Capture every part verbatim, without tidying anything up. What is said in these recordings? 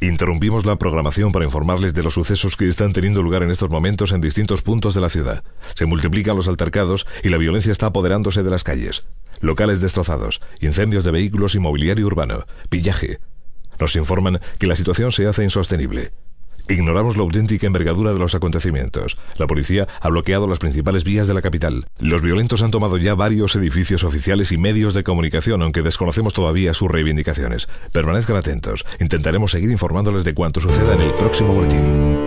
Interrumpimos la programación para informarles de los sucesos que están teniendo lugar en estos momentos en distintos puntos de la ciudad. Se multiplican los altercados y la violencia está apoderándose de las calles. Locales destrozados, incendios de vehículos y mobiliario urbano, pillaje. Nos informan que la situación se hace insostenible. Ignoramos la auténtica envergadura de los acontecimientos. La policía ha bloqueado las principales vías de la capital. Los violentos han tomado ya varios edificios oficiales y medios de comunicación, aunque desconocemos todavía sus reivindicaciones. Permanezcan atentos. Intentaremos seguir informándoles de cuanto suceda en el próximo boletín.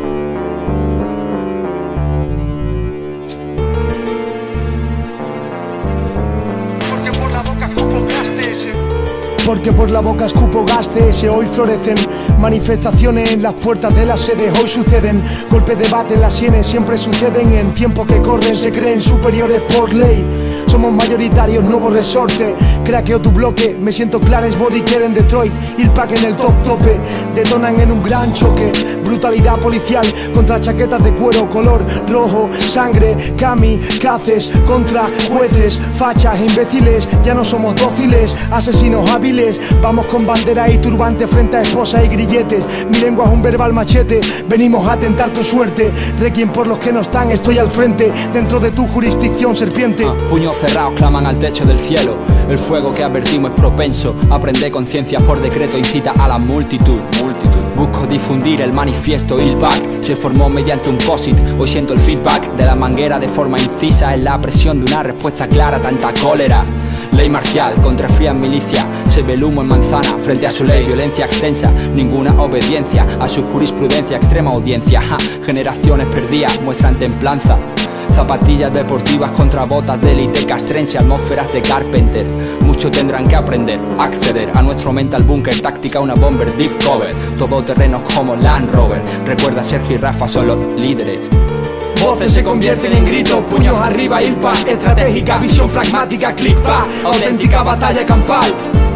Porque por la boca escupo gases, hoy florecen manifestaciones en las puertas de las sedes, hoy suceden golpes de bate en las sienes, siempre suceden en tiempos que corren, se creen superiores por ley. Somos mayoritarios, nuevo resorte, craqueo tu bloque, me siento Clarence Boddicker en Detroit, Ilpac en el top tope, detonan en un gran choque, brutalidad policial contra chaquetas de cuero, color rojo, sangre, kamikazes contra jueces, fachas e imbéciles, ya no somos dóciles, asesinos hábiles, vamos con bandera y turbante frente a esposas y grilletes, mi lengua es un verbal machete, venimos a tentar tu suerte, requiem por los que no están, estoy al frente, dentro de tu jurisdicción serpiente. Ah, puños cerrados claman al techo del cielo, el fuego que advertimos es propenso, aprende conciencia por decreto incita a la multitud, multitud. Busco difundir el manifiesto Ilpac, se formó mediante un posit, hoy siento el feedback de la manguera de forma incisa, en la presión de una respuesta clara, tanta cólera. Ley marcial contra fría milicia, se ve el humo en manzana frente a su ley, violencia extensa, ninguna obediencia a su jurisprudencia, extrema audiencia, ja, generaciones perdidas muestran templanza. Zapatillas deportivas contra botas de élite castrense, atmósferas de Carpenter. Muchos tendrán que aprender, acceder a nuestro mental bunker, táctica una bomber, deep cover, todoterrenos como Land Rover. Recuerda, Sergio y Rafa son los líderes. Voces se convierten en gritos, puños arriba, Ilpac, estratégica, visión pragmática, click pa, auténtica batalla campal.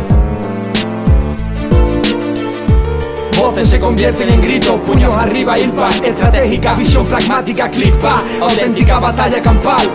Voces se convierten en gritos, puños arriba, Ilpac, estratégica, visión pragmática, click pa, auténtica batalla campal.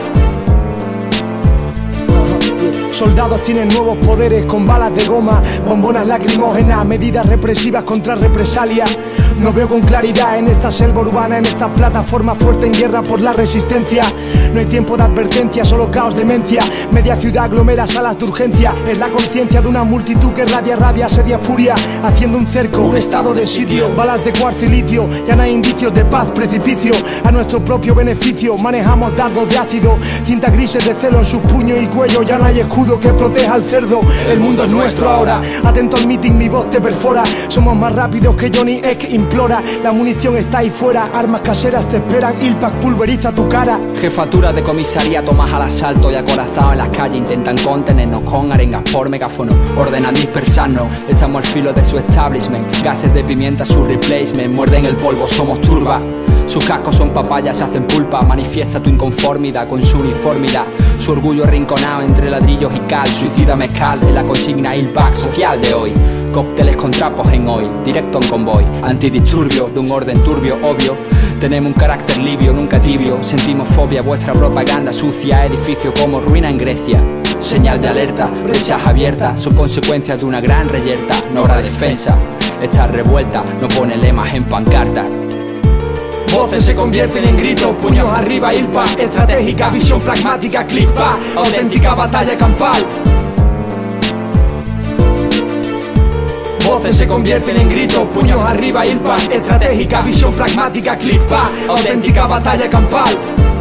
Soldados tienen nuevos poderes con balas de goma, bombonas lacrimógenas, medidas represivas contra represalia. No veo con claridad en esta selva urbana, en esta plataforma fuerte en guerra por la resistencia. No hay tiempo de advertencia, solo caos, demencia. Media ciudad aglomera salas de urgencia. Es la conciencia de una multitud que radia rabia, asedia furia, haciendo un cerco, un estado de sitio. Balas de cuarzo y litio, ya no hay indicios de paz, precipicio. A nuestro propio beneficio, manejamos dardos de ácido. Cinta grises de celo en sus puños y cuello, ya no hay escudo que proteja al cerdo. El mundo es nuestro ahora, atento al meeting, mi voz te perfora. Somos más rápidos que Johnny Eck implora. La munición está ahí fuera, armas caseras te esperan, Ilpac pulveriza tu cara. Jefatura de comisaría, tomas al asalto y acorazados en las calles intentan contenernos con arengas por megáfono, ordenan dispersarnos, estamos al filo de su establishment, gases de pimienta su replacement, muerden el polvo, somos turba. Sus cascos son papayas, se hacen pulpa, manifiesta tu inconformidad con su uniformidad. Su orgullo arrinconado entre ladrillos y cal, suicida mezcal en la consigna Ilpac social de hoy. Cócteles con trapos en hoy, directo en convoy, antidisturbio de un orden turbio, obvio. Tenemos un carácter libio, nunca tibio, sentimos fobia, vuestra propaganda sucia, edificio como ruina en Grecia. Señal de alerta, brechas abiertas, son consecuencias de una gran reyerta, no habrá defensa. Esta revuelta no pone lemas en pancartas. Voces se convierten en gritos, puños arriba, Ilpac, estratégica, visión pragmática, click pa, auténtica batalla campal. Voces se convierten en gritos, puños arriba, Ilpac, estratégica, visión pragmática, click pa, auténtica batalla campal.